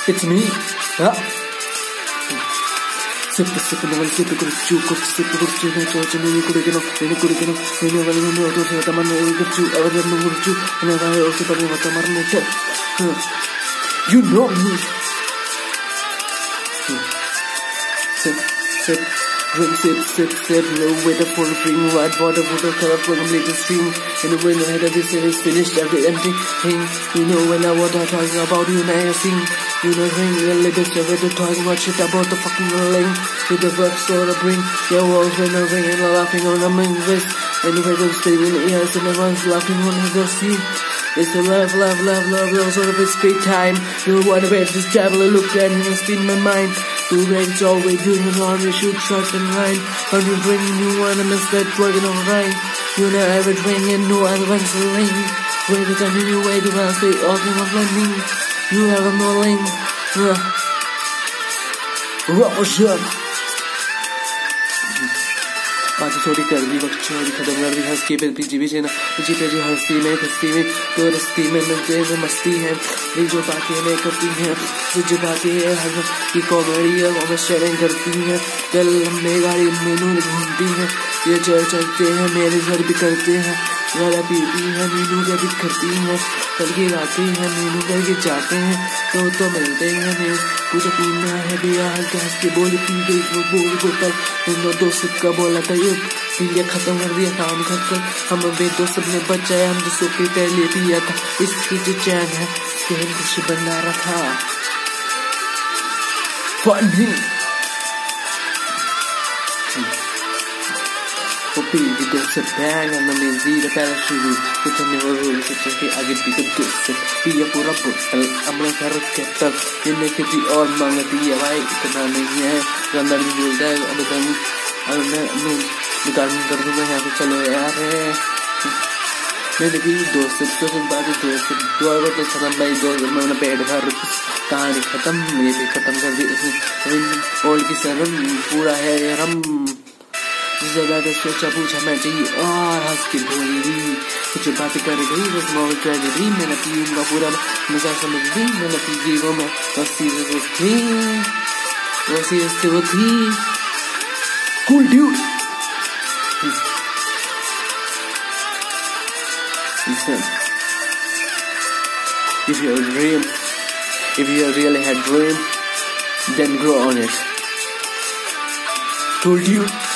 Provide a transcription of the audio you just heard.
It's me. Huh? Sip never sip kurchu sip kurchu na chocha ni kurikeno ni valino to se tamanno kurchu avarnu kurchu na vai ose padi matamarne te. You know me. Sip drink sip low with a full drink white water color from the latest stream and when the head of this is finished every empty thing. You know when I what I talking about you now I sing. You know ring the latest ever to talk about shit about the fucking link with the works or the bring your walls when I ring and laughing on a main wrist and the weather staying in the ears and everyone's laughing on the scene. It's a love sort of it's big time. You wanna bet this traveler look and you spin my mind. Two ranks always doing an army shoot shots and rhyme. When you bring new one and miss that working on rhyme. You know every ring and no other one's a lane. Way to continue way to run stay talking of lightning. You have a more lane. Russian. बात थोड़ी कर दी वक्त छोड़ी खत्म कर दी हंस के पे पीछे ना पीछे पे जो हंसती में तो रस्ती में मिलते में मस्ती है ये जो बातें मैं करती हैं जो बातें है हर की कॉमेडी है वो शेयरिंग करती हैं चल लंबे गाड़ी मेनू घूमती हैं ये चलते हैं मेरे घर भी करते हैं गाड़ा पीती है मीनू का भी करती हैं कल की गाती हैं मीनू करके जाते हैं तो मिलते हैं मेरे कुछ पीना है बिहार गैस के बोल पी गई वो बोल बोतल इन दो सिप का बोला था ये पी लिया खत्म कर दिया काम खत्म हम बेदो सबने बचाया हम जो सोपी पहले पिया था इसकी जो चैन है चैन कुछ बना रखा funny Kopi di dosa bang and the zira parachute कुछ नहीं हो रहा कुछ के आगे पीछे दोस्त पिया पूरा बोतल अमला कर केटल इन्हें किसी और मांगती है भाई इतना नहीं है अंदर भी बोलता है अब मैं निकाल कर दूंगा यहाँ पे चलो यार मैंने भी दोस्त तो सुन बात दोस्त दो तो खत्म भाई दो मैंने पेट भर कहानी खत्म ये भी खत्म कर दी इसमें ओल्ड की सनम पूरा है यार हम ज़्यादा सोचा पूछा मैं चाहिए और हंस के बोली कुछ बातें कर गई बस नॉवल ट्रेजेडी मैंने पी उनका पूरा मजा समझ ली मैंने पी गई वो मैं बस सीरियस वो थी cool dude listen if you really had dream then grow on it told you